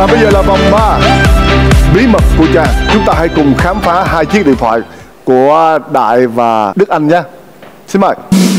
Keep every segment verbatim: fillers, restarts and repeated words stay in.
Và bây giờ là vòng ba, bí mật của chàng. Chúng ta hãy cùng khám phá hai chiếc điện thoại của Đại và Đức Anh nhé. Xin mời.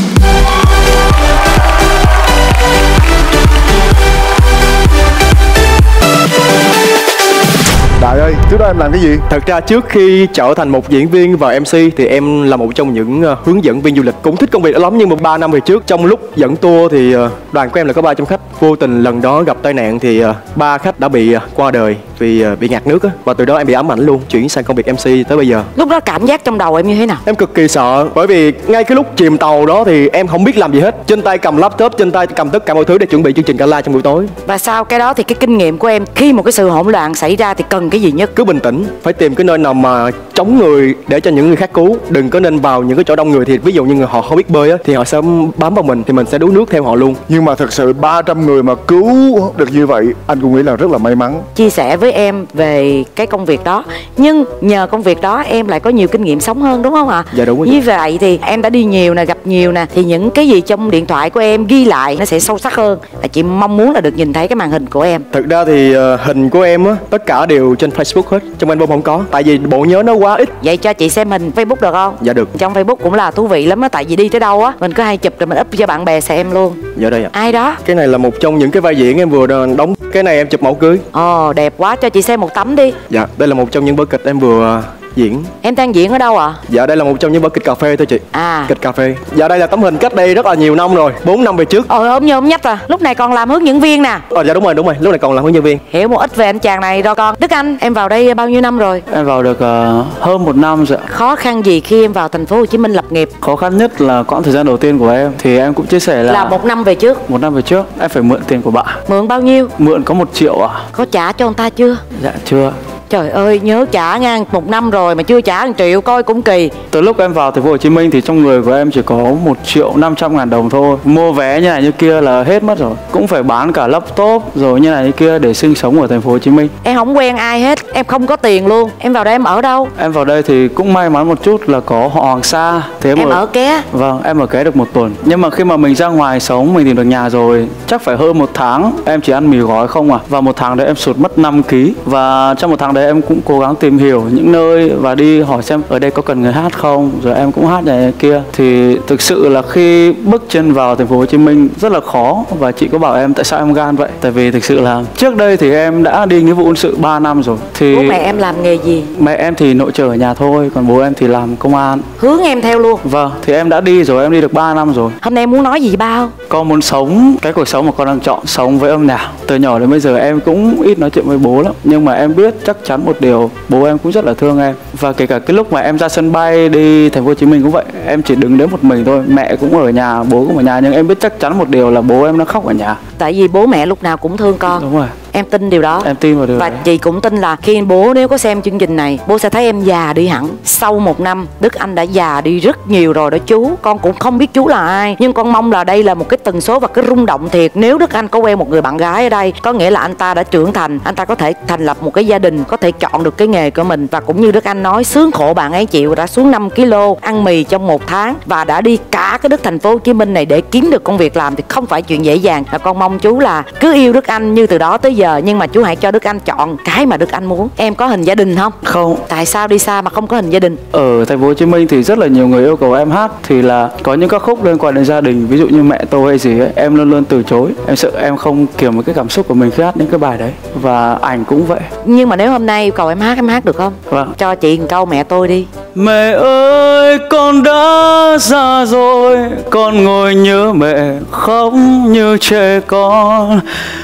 Đại ơi, trước đó em làm cái gì? Thật ra trước khi trở thành một diễn viên và em xê thì em là một trong những uh, hướng dẫn viên du lịch. Cũng thích công việc đó lắm, nhưng mà ba năm về trước trong lúc dẫn tour thì uh, đoàn của em là có ba trăm khách. Vô tình lần đó gặp tai nạn thì uh, ba khách đã bị uh, qua đời vì uh, bị ngạt nước á. Và từ đó em bị ám ảnh luôn, chuyển sang công việc em xê tới bây giờ. Lúc đó cảm giác trong đầu em như thế nào? Em cực kỳ sợ, bởi vì ngay cái lúc chìm tàu đó thì em không biết làm gì hết. Trên tay cầm laptop, trên tay cầm tất cả mọi thứ để chuẩn bị chương trình gala trong buổi tối. Và sau cái đó thì cái kinh nghiệm của em khi một cái sự hỗn loạn xảy ra thì cần cái gì nhất? Cứ bình tĩnh, phải tìm cái nơi nào mà chống người để cho những người khác cứu. Đừng có nên vào những cái chỗ đông người, thì ví dụ như người họ không biết bơi á thì họ sẽ bám vào mình, thì mình sẽ đuối nước theo họ luôn. Nhưng mà thật sự ba trăm người mà cứu được như vậy, anh cũng nghĩ là rất là may mắn. Chia sẻ với em về cái công việc đó, nhưng nhờ công việc đó em lại có nhiều kinh nghiệm sống hơn, đúng không ạ? Dạ đúng rồi. Như vậy thì em đã đi nhiều nè, gặp nhiều nè, thì những cái gì trong điện thoại của em ghi lại nó sẽ sâu sắc hơn. Chị mong muốn là được nhìn thấy cái màn hình của em. Thực ra thì uh, hình của em á, tất cả đều trên Facebook hết, trong album không có, tại vì bộ nhớ nó quá ít. Vậy cho chị xem hình Facebook được không? Dạ được. Trong Facebook cũng là thú vị lắm á, tại vì đi tới đâu á mình cứ hay chụp rồi mình up cho bạn bè xem luôn. Dạ đây ạ. Ai đó? Cái này là một trong những cái vai diễn em vừa đóng. Cái này em chụp mẫu cưới. Ồ, đẹp quá, cho chị xem một tấm đi. Dạ, đây là một trong những vở kịch em vừa diễn. Em đang diễn ở đâu ạ? À? Dạ, đây là một trong những vở kịch cà phê thôi chị. À, kịch cà phê. Dạ, đây là tấm hình cách đây rất là nhiều năm rồi, bốn năm về trước. Ôi ốm như ốm nhách à. Lúc này còn làm hướng dẫn viên nè. Ờ, dạ đúng rồi, đúng rồi, lúc này còn làm hướng dẫn viên. Hiểu một ít về anh chàng này rồi con. Đức Anh, em vào đây bao nhiêu năm rồi? Em vào được uh, hơn một năm rồi. Khó khăn gì khi em vào thành phố Hồ Chí Minh lập nghiệp? Khó khăn nhất là quãng thời gian đầu tiên của em thì em cũng chia sẻ là là một năm về trước. Một năm về trước em phải mượn tiền của bạn. Mượn bao nhiêu? Mượn có một triệu à? Có trả cho ông ta chưa? Dạ chưa. Trời ơi, nhớ trả ngang, một năm rồi mà chưa trả một triệu, coi cũng kỳ. Từ lúc em vào thành phố Hồ Chí Minh thì trong người của em chỉ có một triệu năm trăm ngàn đồng thôi. Mua vé như này như kia là hết mất rồi. Cũng phải bán cả laptop rồi như này như kia để sinh sống ở thành phố Hồ Chí Minh. Em không quen ai hết, em không có tiền luôn. Em vào đây em ở đâu? Em vào đây thì cũng may mắn một chút là có họ Hoàng Sa. Thế em mà... ở Ké? Vâng, em ở Ké được một tuần. Nhưng mà khi mà mình ra ngoài sống, mình tìm được nhà rồi, chắc phải hơn một tháng em chỉ ăn mì gói không à. Và một tháng đấy em sụt mất năm ki lô gam. Và trong một tháng đấy em cũng cố gắng tìm hiểu những nơi và đi hỏi xem ở đây có cần người hát không, rồi em cũng hát này kia. Thì thực sự là khi bước chân vào thành phố Hồ Chí Minh rất là khó. Và chị có bảo em tại sao em gan vậy, tại vì thực sự là trước đây thì em đã đi nghĩa vụ quân sự ba năm rồi. Thì bố mẹ em làm nghề gì? Mẹ em thì nội trợ ở nhà thôi, còn bố em thì làm công an. Hướng em theo luôn? Vâng, thì em đã đi rồi, em đi được ba năm rồi. Hôm nay em muốn nói gì với ba không? Con muốn sống cái cuộc sống mà con đang chọn, sống với âm nhạc. Từ nhỏ đến bây giờ em cũng ít nói chuyện với bố lắm, nhưng mà em biết chắc chắn một điều, bố em cũng rất là thương em. Và kể cả cái lúc mà em ra sân bay đi thành phố Hồ Chí Minh cũng vậy, em chỉ đứng đấy một mình thôi, mẹ cũng ở nhà, bố cũng ở nhà, nhưng em biết chắc chắn một điều là bố em đang khóc ở nhà. Tại vì bố mẹ lúc nào cũng thương con. Đúng rồi. Em tin điều đó. Em tin vào điều Và đấy. chị cũng tin là khi bố nếu có xem chương trình này, bố sẽ thấy em già đi hẳn. Sau một năm, Đức Anh đã già đi rất nhiều rồi đó chú. Con cũng không biết chú là ai, nhưng con mong là đây là một cái tần số và cái rung động thiệt. Nếu Đức Anh có quen một người bạn gái ở đây, có nghĩa là anh ta đã trưởng thành, anh ta có thể thành lập một cái gia đình, có thể chọn được cái nghề của mình. Và cũng như Đức Anh nói, sướng khổ bạn ấy chịu, đã xuống năm ki lô, ăn mì trong một tháng và đã đi cả cái đất thành phố Hồ Chí Minh này để kiếm được công việc làm thì không phải chuyện dễ dàng. Và con mong chú là cứ yêu Đức Anh như từ đó tới giờ, nhưng mà chú hãy cho Đức Anh chọn cái mà Đức Anh muốn. Em có hình gia đình không? Không. Tại sao đi xa mà không có hình gia đình? Ở thành phố Hồ Chí Minh thì rất là nhiều người yêu cầu em hát, thì là có những ca khúc liên quan đến gia đình, ví dụ như Mẹ Tôi hay gì ấy, em luôn luôn từ chối. Em sợ em không kiềm được cái cảm xúc của mình khi hát những cái bài đấy. Và ảnh cũng vậy. Nhưng mà nếu hôm nay yêu cầu em hát, em hát được không? Vâng. Cho chị một câu Mẹ Tôi đi. Mẹ ơi con đã già rồi, con ngồi nhớ mẹ khóc như trẻ con.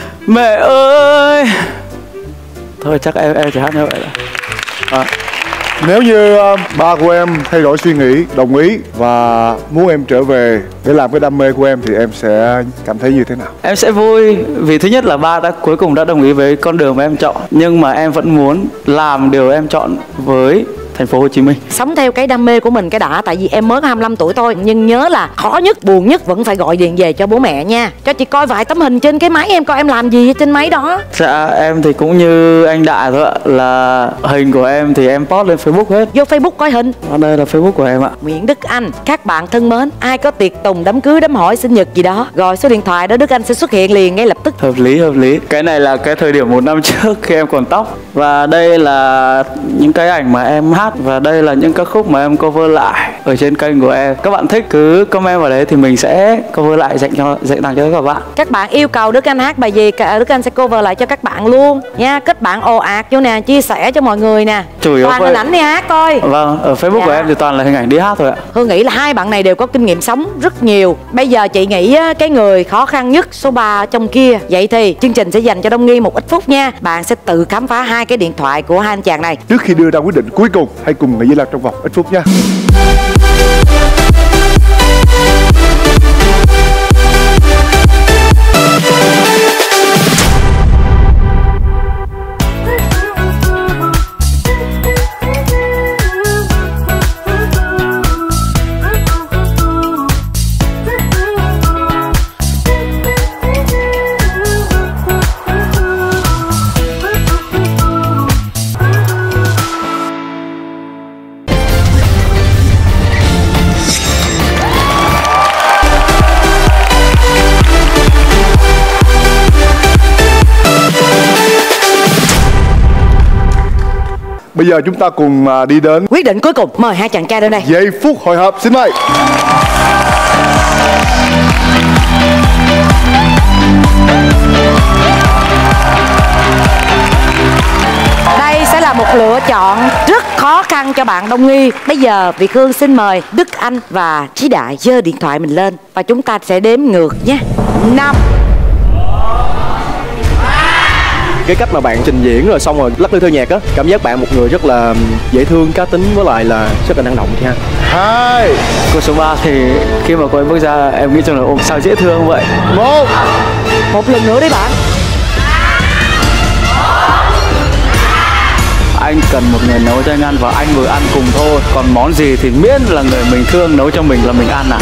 Mẹ ơi. Thôi chắc em em chỉ hát như vậy đó. À. Nếu như uh, ba của em thay đổi suy nghĩ, đồng ý và muốn em trở về để làm cái đam mê của em thì em sẽ cảm thấy như thế nào? Em sẽ vui vì thứ nhất là ba đã cuối cùng đã đồng ý với con đường mà em chọn, nhưng mà em vẫn muốn làm điều em chọn với thành phố Hồ Chí Minh. Sống theo cái đam mê của mình cái đã, tại vì em mới có hai mươi lăm tuổi thôi, nhưng nhớ là khó nhất, buồn nhất vẫn phải gọi điện về cho bố mẹ nha. Cho chị coi vài tấm hình trên cái máy em coi em làm gì trên máy đó. Dạ em thì cũng như anh Đại thôi ạ, là hình của em thì em post lên Facebook hết. Vô Facebook coi hình. Ở đây là Facebook của em ạ. Nguyễn Đức Anh. Các bạn thân mến, ai có tiệc tùng, đám cưới, đám hỏi, sinh nhật gì đó, gọi số điện thoại đó, Đức Anh sẽ xuất hiện liền ngay lập tức. Hợp lý, hợp lý. Cái này là cái thời điểm một năm trước khi em còn tóc. Và đây là những cái ảnh mà em hát, và đây là những ca khúc mà em cover lại ở trên kênh của em. Các bạn thích cứ comment vào đấy thì mình sẽ cover lại dành cho dành tặng cho các bạn. Các bạn yêu cầu Đức Anh hát bài gì, Đức Anh sẽ cover lại cho các bạn luôn nha. Kết bạn ồ ạt vô nè, chia sẻ cho mọi người nè. Chủ yếu toàn hình ảnh đi hát coi. Vâng, ở Facebook Dạ. của em thì toàn là hình ảnh đi hát thôi ạ. Hương nghĩ là hai bạn này đều có kinh nghiệm sống rất nhiều. Bây giờ chị nghĩ á, cái người khó khăn nhất số ba ở trong kia. Vậy thì chương trình sẽ dành cho Đông Nghi một ít phút nha. Bạn sẽ tự khám phá hai cái điện thoại của hai anh chàng này. Trước khi đưa ra quyết định cuối cùng, hãy cùng nghỉ lạc trong vòng ít phút nha. Bây giờ chúng ta cùng à, đi đến Quyết định cuối cùng, mời hai chàng trai đến đây. giây phút hồi hộp, xin mời. Đây sẽ là một lựa chọn rất khó khăn cho bạn Đông Nghi. Bây giờ Việt Hương xin mời Đức Anh và Chí Đại giơ điện thoại mình lên và chúng ta sẽ đếm ngược nhé. Năm. Cái cách mà bạn trình diễn rồi xong rồi lắc lư theo nhạc á, cảm giác bạn một người rất là dễ thương, cá tính, với lại là rất là năng động nha. Hai. Câu số ba thì khi mà cô ấy bước ra em nghĩ trong là ôm sao dễ thương vậy. Một. Một lần nữa đi bạn. Anh cần một người nấu cho anh ăn và anh vừa ăn cùng thôi. Còn món gì thì miễn là người mình thương nấu cho mình là mình ăn à.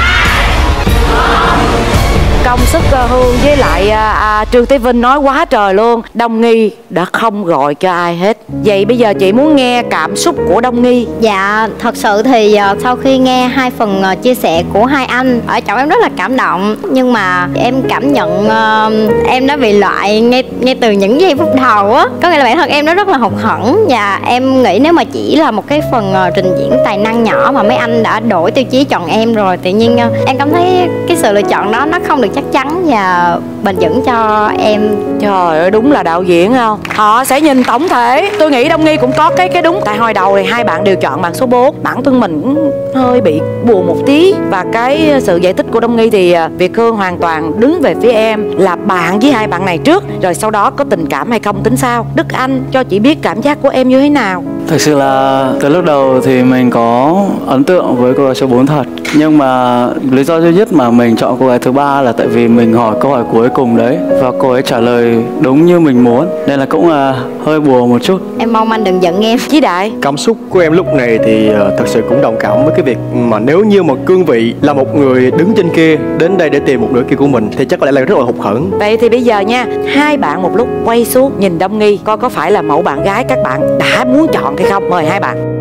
Công sức uh, Hương với lại uh, uh, Trương Tế Vinh nói quá trời luôn. Đông Nghi đã không gọi cho ai hết. Vậy bây giờ chị muốn nghe cảm xúc của Đông Nghi. Dạ, thật sự thì uh, sau khi nghe hai phần uh, chia sẻ của hai anh, ở chỗ em rất là cảm động. Nhưng mà em cảm nhận uh, em đã bị loại ngay ngay từ những giây phút đầu á. Có nghĩa là bản thân em nó rất là hụt hẫng. Và em nghĩ nếu mà chỉ là một cái phần uh, trình diễn tài năng nhỏ mà mấy anh đã đổi tiêu chí chọn em rồi, tự nhiên uh, em cảm thấy cái sự lựa chọn đó nó không được chắc chắn và bền vững cho em. Trời ơi, đúng là đạo diễn không? Họ sẽ nhìn tổng thể. Tôi nghĩ Đông Nghi cũng có cái cái đúng. Tại hồi đầu thì hai bạn đều chọn bạn số bốn. Bản thân mình cũng hơi bị buồn một tí. Và cái sự giải thích của Đông Nghi thì Việt Hương hoàn toàn đứng về phía em là bạn với hai bạn này trước, rồi sau đó có tình cảm hay không tính sau. Đức Anh, cho chị biết cảm giác của em như thế nào? Thực sự là từ lúc đầu thì mình có ấn tượng với cô gái số bốn thật. Nhưng mà lý do duy nhất mà mình chọn cô gái thứ ba là tại vì mình hỏi câu hỏi cuối cùng đấy và cô ấy trả lời đúng như mình muốn, nên là cũng là hơi buồn một chút. Em mong anh đừng giận em. Chí Đại. Cảm xúc của em lúc này thì uh, thật sự cũng đồng cảm với cái việc mà nếu như một cương vị là một người đứng trên kia đến đây để tìm một nửa kia của mình thì chắc có lẽ là rất là hụt hẫng. Vậy thì bây giờ nha, hai bạn một lúc quay xuống nhìn Đông Nghi coi có phải là mẫu bạn gái các bạn đã muốn chọn hay không. Mời hai bạn.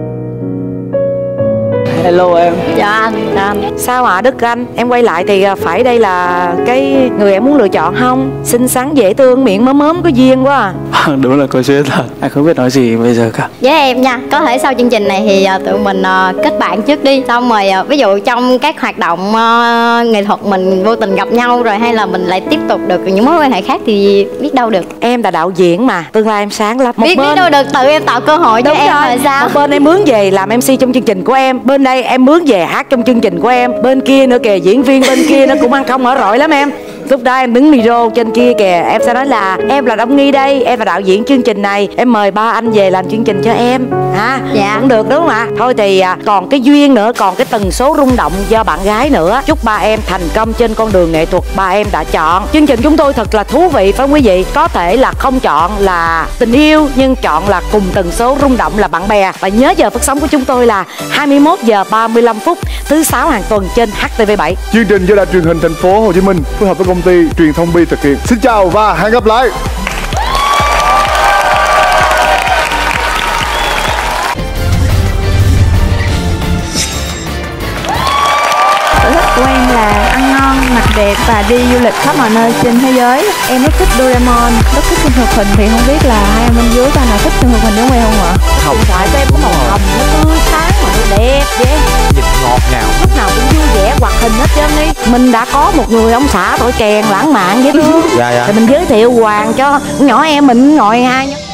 Hello em. Dạ anh, dạ anh. Sao ạ Đức Anh? Em quay lại thì phải đây là cái người em muốn lựa chọn không? Xinh xắn dễ thương, miệng mớm mớm có duyên quá à. Đúng là có duyên thật. Anh không biết nói gì bây giờ cả. Với em nha, có thể sau chương trình này thì uh, tụi mình uh, kết bạn trước đi. Xong rồi uh, ví dụ trong các hoạt động uh, nghệ thuật mình vô tình gặp nhau rồi, hay là mình lại tiếp tục được những mối quan hệ khác thì biết đâu được. Em là đạo diễn mà, tương lai em sáng lắm. Một biết bên... biết đâu được, tự em tạo cơ hội cho Đúng em rồi. rồi sao. Một bên em mướn về làm em xê trong chương trình của em, bên đây em mướn về hát trong chương trình của em, bên kia nữa kìa diễn viên bên kia nó cũng ăn không ở rọi lắm em. Lúc đó em đứng micro trên kia kìa, em sẽ nói là em là Đông Nghi đây, em là đạo diễn chương trình này, em mời ba anh về làm chương trình cho em ha. Dạ. Cũng được đúng không ạ? Thôi thì à, còn cái duyên nữa, còn cái tần số rung động do bạn gái nữa. Chúc ba em thành công trên con đường nghệ thuật ba em đã chọn. Chương trình chúng tôi thật là thú vị phải không quý vị? Có thể là không chọn là tình yêu, nhưng chọn là cùng tần số rung động là bạn bè. Và nhớ giờ phát sóng của chúng tôi là hai mươi mốt giờ ba mươi lăm phút thứ sáu hàng tuần trên H T V bảy. Chương trình do Đài Truyền hình Thành phố Hồ Chí Minh phối hợp với công ty Truyền thông Bi thực hiện. Xin chào và hẹn gặp lại. Sở thích của em là ăn ngon, mặc đẹp và đi du lịch khắp mọi nơi trên thế giới. Em rất thích Doraemon, rất thích phim hoạt hình, thì không biết là hai em bên dưới coi nào thích phim hoạt hình giống em không ạ? Điện thoại của em có màu hồng, nó tươi sáng mà nó đẹp vậy. Nhìn ngọt ngào, Lúc nào cũng vui vẻ, hoạt hình hết trơn đi. Mình đã có một người ông xã tuổi kèn lãng mạn dễ thương. Dạ dạ. Thì mình giới thiệu Hoàng cho nhỏ em mình ngồi hai